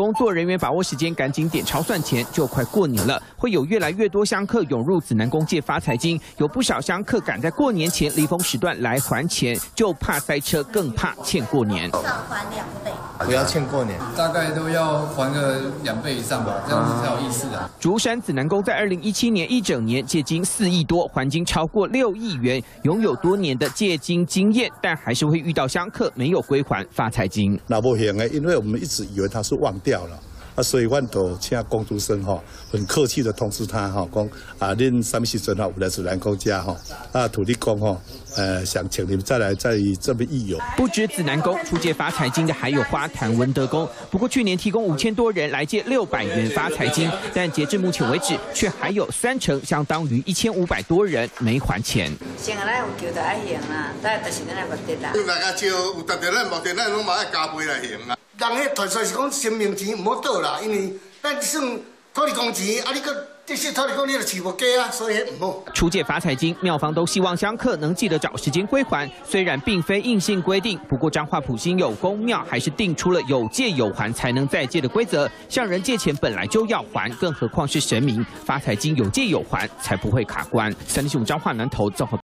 工作人员把握时间，赶紧点钞算钱，就快过年了，会有越来越多香客涌入紫南宫借发财金，有不少香客赶在过年前离峰时段来还钱，就怕塞车，更怕欠过年。 少还2倍， 不要欠过年， 大概都要还个2倍以上吧，这样子才有意思啊。 竹山紫南宫在2017年1整年借金4亿多，还金超过6亿元，拥有多年的借金经验，但还是会遇到香客没有归还发财金。 那不行的，因为我们一直以为他是忘掉了。 所以，我都请工读生很客气的通知他讲恁什么时阵有来紫南宫家土地公想请你们再来这么义勇。 不止紫南宫出借发财金的，还有花坛文德宫。不过去年提供5000多人来借600元发财金，但截至目前为止，却还有30%，相当于1500多人没还钱。 先来有求就爱还啦，但是咱来目的啦。 你大家招有达到咱目的，咱拢嘛爱加倍来还啊。 人迄纯粹是讲生命钱唔好倒啦，因为咱算土地公钱，你个这些土地公你就饲无家啊，所以唔好。 出借发财金，庙方都希望香客能记得找时间归还。虽然并非硬性规定，不过彰化埔心有公庙还是定出了有借有还才能再借的规则。向人借钱本来就要还，更何况是神明，发财金有借有还才不会卡关。3立新闻彰化南投综合。